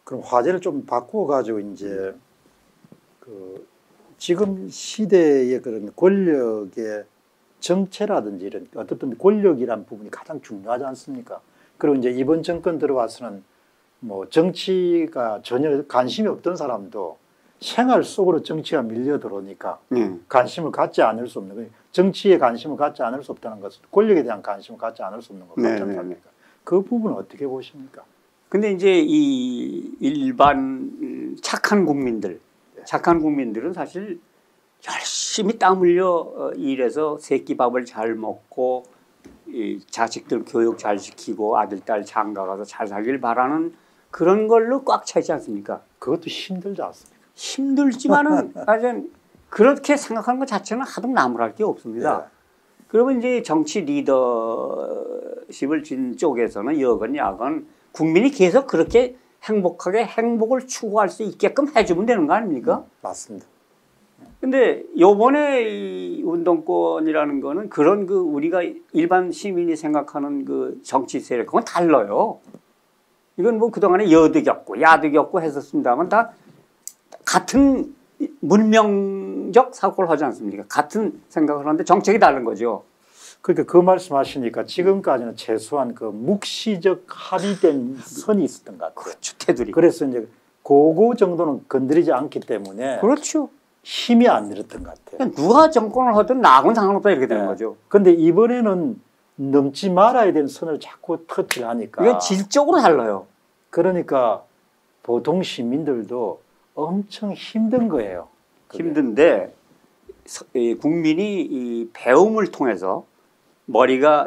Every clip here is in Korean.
그럼 화제를 좀 바꾸어 가지고 이제 그 지금 시대의 그런 권력의 정체라든지 이런 어떤 권력이란 부분이 가장 중요하지 않습니까? 그리고 이제 이번 정권 들어와서는 뭐 정치가 전혀 관심이 없던 사람도 생활 속으로 정치가 밀려 들어오니까 관심을 갖지 않을 수 없는 거예요. 정치에 관심을 갖지 않을 수 없다는 것은 권력에 대한 관심을 갖지 않을 수 없는 것 같지 않습니까? 그 부분은 어떻게 보십니까? 근데 이제 이 일반 착한 국민들은 사실 열심히 땀 흘려 일해서 새끼 밥을 잘 먹고 이 자식들 교육 잘 시키고 아들, 딸 장가 가서 잘 살길 바라는 그런 걸로 꽉 차 있지 않습니까? 그것도 힘들지 않습니까? 힘들지만은 사실 그렇게 생각하는 것 자체는 하등 나무랄 게 없습니다. 네. 그러면 이제 정치 리더십을 쥔 쪽에서는 여건 야건 국민이 계속 그렇게 행복하게 행복을 추구할 수 있게끔 해주면 되는 거 아닙니까? 맞습니다. 근데 요번에 이 운동권이라는 거는 그런 그 우리가 일반 시민이 생각하는 그 정치 세력하고는 달라요. 이건 뭐 그동안에 여득였고 야득였고 했었습니다만 다 같은 문명적 사고를 하지 않습니까? 같은 생각을 하는데 정책이 다른 거죠. 그러니까 그 말씀하시니까 지금까지는 최소한 그 묵시적 합의된 선이 있었던 것 같아요. 그렇죠. 테두리. 그래서 이제 그거 정도는 건드리지 않기 때문에 그렇죠. 힘이 안 들었던 것 같아요. 누가 정권을 하든 나하고는 상관없다 이렇게 되는 거죠. 그런데 이번에는 넘지 말아야 되는 선을 자꾸 터치를 하니까 이건 질적으로 달라요. 그러니까 보통 시민들도 엄청 힘든 거예요. 그게. 힘든데 국민이 이 배움을 통해서 머리가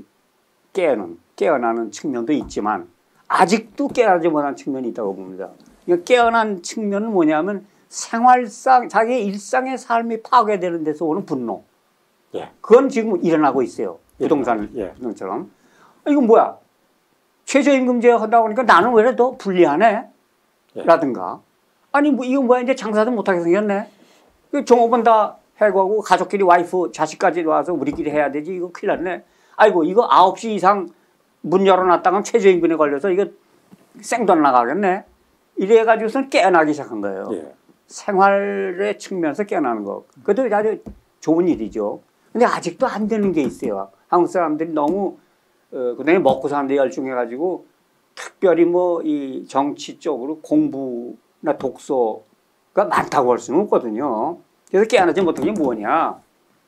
깨어나는 측면도 있지만 아직도 깨어나지 못한 측면이 있다고 봅니다. 깨어난 측면은 뭐냐면 생활상 자기의 일상의 삶이 파괴되는 데서 오는 분노. 예. 그건 지금 일어나고 있어요. 부동산처럼. 이건 뭐야? 최저임금제 한다고 하니까 나는 왜 더 불리하네? 라든가. 아니 뭐 이건 뭐야? 이제 장사도 못하게 생겼네. 종업원 다 해고하고 가족끼리 와이프 자식까지 와서 우리끼리 해야 되지. 이거 큰일 났네. 아이고 이거 9시 이상 문 열어놨다가 최저임금에 걸려서 이거 생돈 나가겠네. 이래가지고서는 깨어나기 시작한 거예요. 예. 생활의 측면에서 깨어나는 거. 그것도 아주 좋은 일이죠. 근데 아직도 안 되는 게 있어요. 한국 사람들이 너무 그다음에 먹고 사는 데 열중해가지고 특별히 뭐 이 정치 쪽으로 공부나 독서가 많다고 할 수는 없거든요. 그래서 깨어나지 못한 게 뭐냐.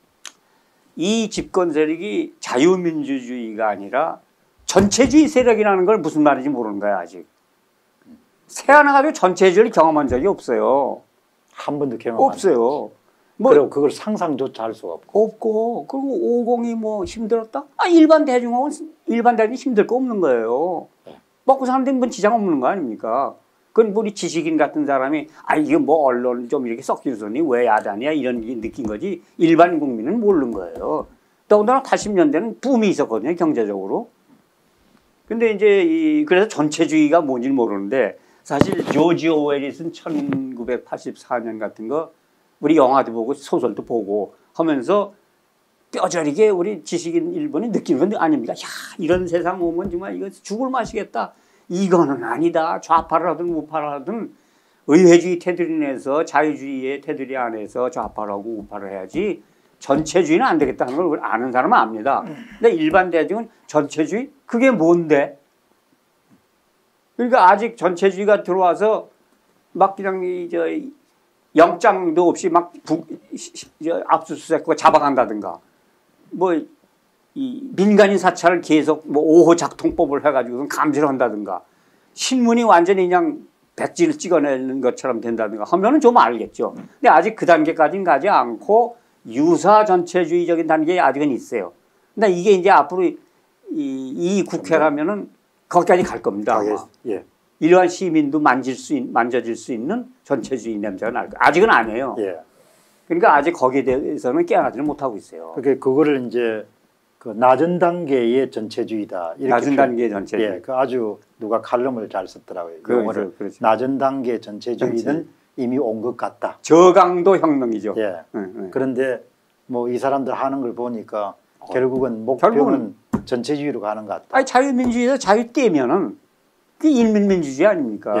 이 집권 세력이 자유민주주의가 아니라 전체주의 세력이라는 걸 무슨 말인지 모르는 거야 아직. 태어나가지고 전체주의를 경험한 적이 없어요. 한 번도 경험 없어요. 뭐 그리고 그걸 상상조차 할 수가 없고 그리고 50이 뭐 힘들었다? 일반 대중은 힘들 거 없는 거예요. 네. 먹고 사는 데는 뭐 지장 없는 거 아닙니까? 그건 우리 지식인 같은 사람이 이게 뭐 언론 좀 이렇게 섞이더니 왜 야단이야 이런 느낀 거지 일반 국민은 모르는 거예요. 더군다나 80년대는 붐이 있었거든요 경제적으로. 근데 이제 그래서 전체주의가 뭔지 모르는데 사실 조지 오웰이 쓴 1984년 같은 거 우리 영화도 보고 소설도 보고 하면서 뼈저리게 우리 지식인 일본이 느끼는 건 아닙니까? 야 이런 세상 오면 정말 이거 죽을 맛이겠다. 이거는 아니다. 좌파를 하든 우파를 하든 의회주의 테두리 내에서 자유주의의 테두리 안에서 좌파를 하고 우파를 해야지 전체주의는 안 되겠다는 걸 아는 사람은 압니다. 근데 일반 대중은 전체주의? 그게 뭔데? 그러니까 아직 전체주의가 들어와서 막 그냥 영장도 없이 막 압수수색과 잡아간다든가 뭐 이 민간인 사찰을 계속 뭐 5호 작통법을 해가지고 감시를 한다든가 신문이 완전히 그냥 백지를 찍어내는 것처럼 된다든가 하면은 좀 알겠죠. 근데 아직 그 단계까지는 가지 않고 유사 전체주의적인 단계에 아직은 있어요. 근데 이게 이제 앞으로 이 국회라면은 거기까지 갈 겁니다. 예. 일반 시민도 만져질 수 있는 전체주의 냄새가 날 거예요. 아직은 아니에요. 예. 그러니까 아직 거기에 대해서는 깨어나지는 못하고 있어요. 그거를 이제 그 낮은 단계의 전체주의다. 이렇게 낮은 단계의 전체주의. 예, 그 아주 누가 칼럼을 잘 썼더라고요. 그렇죠. 낮은 단계의 전체주의는 이미 온 것 같다. 저강도 혁명이죠. 예. 그런데 뭐 이 사람들 하는 걸 보니까 결국은 목표는 전체주의로 가는 것 같다. 자유민주주의에서 자유 떼면은 그게 일민민주주의 아닙니까? 예.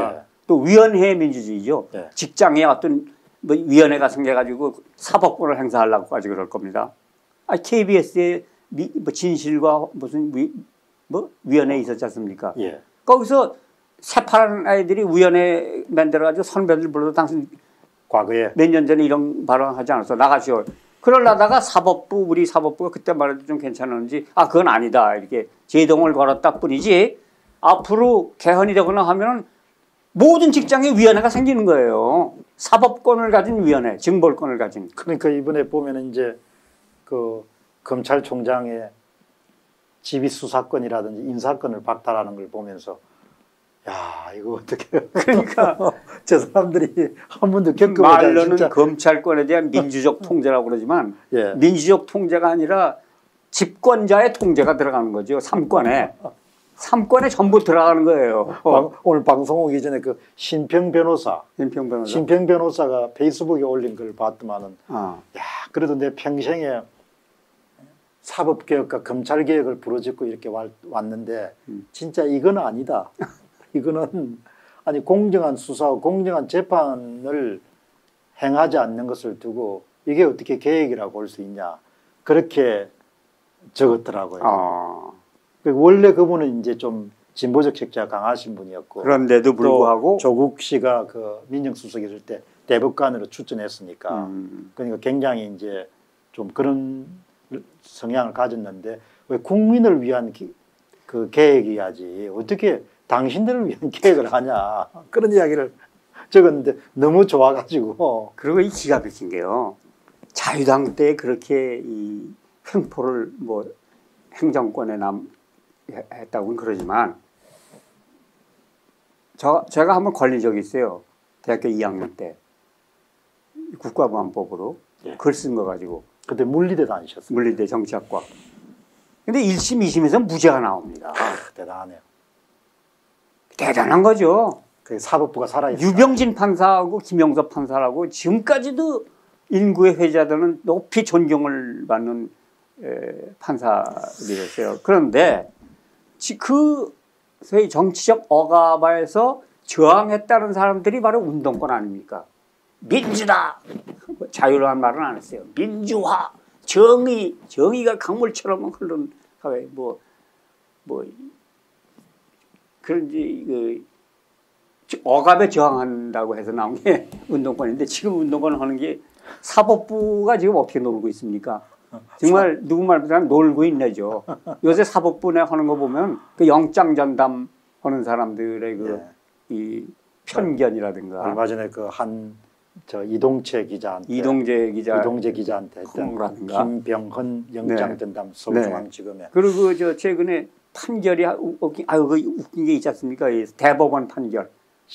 또 위원회 민주주의죠. 네. 직장에 어떤 뭐 위원회가 생겨가지고 사법권을 행사하려고까지 그럴 겁니다. 아, KBS에 뭐 진실과 무슨 위원회 있었지 않습니까? 예. 거기서 새파란 아이들이 위원회 만들어가지고 선배들 불러도 당신 과거에 몇 년 전에 이런 발언하지 않았어. 나가시오. 그러려다가 우리 사법부가 그때 말해도 좀 괜찮았는지, 아, 그건 아니다. 이렇게 제동을 걸었다 뿐이지, 앞으로 개헌이 되거나 하면은 모든 직장에 위원회가 생기는 거예요. 사법권을 가진 위원회, 징벌권을 가진. 그러니까 이번에 보면은 이제 그 검찰총장의 지휘 수사권이라든지 인사권을 박탈하는 걸 보면서 야, 이거 어떻게 그러니까 저 사람들이 한 번도 겪어보지 말로는 진짜. 검찰권에 대한 민주적 통제라고 그러지만 예. 민주적 통제가 아니라 집권자의 통제가 들어가는 거죠. 삼권에 전부 들어가는 거예요. 오늘 방송 오기 전에 그 신평 변호사가 페이스북에 올린 걸 봤더만은 야, 그래도 내 평생에 사법개혁과 검찰개혁을 부르짖고 이렇게 왔는데 진짜 이건 아니다. 이거는 아니 공정한 수사와 공정한 재판을 행하지 않는 것을 두고 이게 어떻게 개혁이라고 볼 수 있냐. 그렇게 적었더라고요. 원래 그분은 이제 좀 진보적 색채가 강하신 분이었고 그런데도 불구하고 조국 씨가 그 민정수석 있을 때 대법관으로 추천했으니까 그러니까 굉장히 이제 좀 그런 성향을 가졌는데 왜 국민을 위한 그 계획이야지 어떻게 당신들을 위한 계획을 하냐 그런 이야기를 적었는데 너무 좋아가지고. 그리고 이 기가 막힌 게요. 자유당 때 그렇게 이 횡포를 뭐 행정권에 했다고는 그러지만 제가 한번 걸린 적이 있어요. 대학교 2학년 때 국가보안법으로 글 쓴 거 가지고. 그때 물리대 다니셨어요. 물리대 정치학과. 근데 1심, 2심에서 무죄가 나옵니다. 대단하네요. 대단한 거죠. 그 사법부가 살아있어요. 유병진 판사하고 김영섭 판사라고 지금까지도 인구의 회자들은 높이 존경을 받는 판사들이었어요. 그런데 그 소위 정치적 억압에서 저항했다는 사람들이 바로 운동권 아닙니까? 민주다! 자유로운 말은 안 했어요. 민주화, 정의가 강물처럼 흐르는 사회, 그런지, 억압에 저항한다고 해서 나온 게 운동권인데 지금 운동권을 하는 게 사법부가 지금 어떻게 놀고 있습니까? 정말 누구 말보다 놀고 있네죠. 요새 사법부 내 하는 거 보면 그 영장 전담 하는 사람들의 이 편견이라든가. 얼마 전에 이동재 기자한테 했던 김병헌 영장 전담 서울중앙지검에. 그리고 최근에 판결이 웃긴 게 있지 않습니까? 대법원 판결.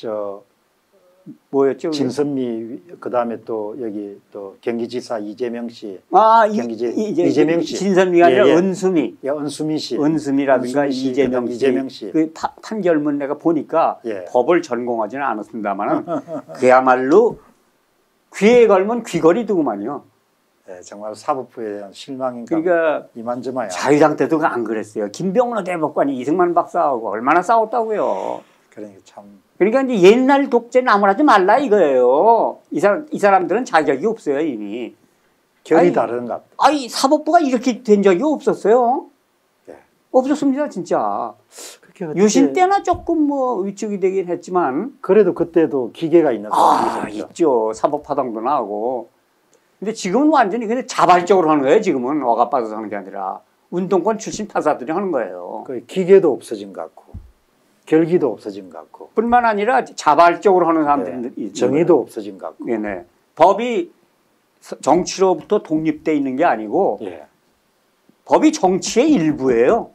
뭐였죠? 진선미 그다음에 또 여기 또 경기지사 이재명 씨. 이재명 씨. 진선미가 아니라 은수미. 은수미 씨. 은수미라든가 이재명 씨. 그 판결문 내가 보니까 법을 전공하지는 않았습니다만 그야말로 귀에 걸면 귀걸이더구만요. 네, 정말 사법부에 대한 실망인가. 그러니까 이만저만이야. 자유당 때도 안 그랬어요. 김병로 대법관이 이승만 박사하고 얼마나 싸웠다고요. 그러니까 참. 그러니까 이제 옛날 독재 나무라지 말라 이거예요. 이 사람들은 자격이 없어요 이미. 결이 다른가. 사법부가 이렇게 된 적이 없었어요. 네. 없었습니다 진짜. 유신 때나 조금 위축이 되긴 했지만. 그래도 그때도 기계가 있는 사람이 있죠. 사법파동도 나고. 근데 지금은 완전히 그냥 자발적으로 하는 거예요. 지금은 억압받아서 하는 게 아니라 운동권 출신 판사들이 하는 거예요. 기계도 없어진 것 같고 결기도 없어진 것 같고 뿐만 아니라 자발적으로 하는 사람들이 정의도 거예요. 없어진 것 같고. 네네. 법이 정치로부터 독립돼 있는 게 아니고 법이 정치의 일부예요.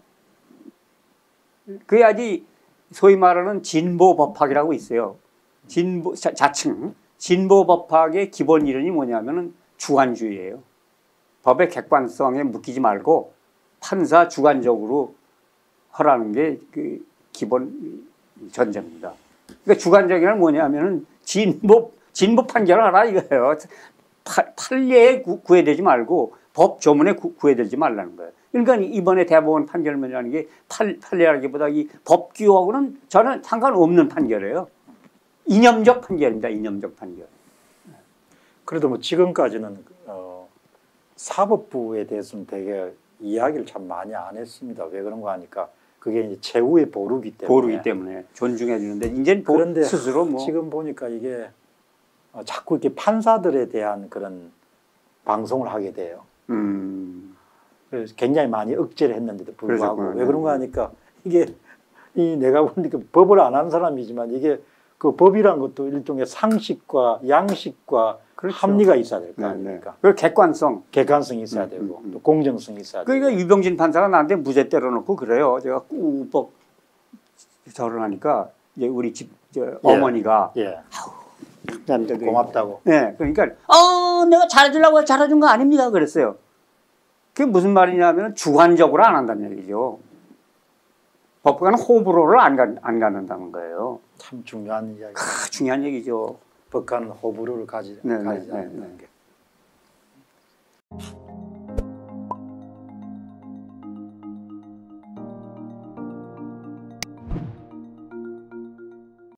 그래야지 소위 말하는 진보법학이라고 있어요. 자칭 진보법학의 기본 이론이 뭐냐면은 주관주의예요. 법의 객관성에 묶이지 말고 판사 주관적으로 하라는 게 그 기본 전제입니다. 그러니까 주관적이란 뭐냐면은 진보 판결을 하라 이거예요. 판례에 구애되지 말고 법 조문에 구애되지 말라는 거예요. 그러니까 이번에 대법원 판결문이라는 게 판례라기보다 이 법규하고는 저는 상관없는 판결이에요. 이념적 판결입니다. 이념적 판결. 그래도 뭐 지금까지는 사법부에 대해서는 되게 이야기를 참 많이 안 했습니다. 왜 그런가 하니까 그게 이제 최후의 보루기 때문에. 보루기 때문에 존중해 주는데 이제는 그런데 스스로 뭐 지금 보니까 이게 자꾸 이렇게 판사들에 대한 그런 방송을 하게 돼요. 그래서 굉장히 많이 억제를 했는데도 불구하고 그러셨구나. 왜 그런가 하니까 이게 내가 보니까 법을 안 하는 사람이지만 이게 그 법이란 것도 일종의 상식과 양식과 그렇죠. 합리가 있어야 될 거 네, 아닙니까? 그 객관성. 객관성이 있어야 되고 또 공정성이 있어야 되고. 그러니까 유병진 판사가 나한테 무죄 때려놓고 그래요. 제가 꾸벅 절을 하니까 이제 우리 집 어머니가 예. 나한테 고맙다고. 네, 그러니까 내가 잘해주려고 잘해준 거 아닙니다. 그랬어요. 그게 무슨 말이냐면 주관적으로 안 한다는 얘기죠. 법관은 호불호를 안 갖는다는 거예요. 참 중요한 이야기. 중요한 얘기죠. 법관은 호불호를 가지지 않는다는 게.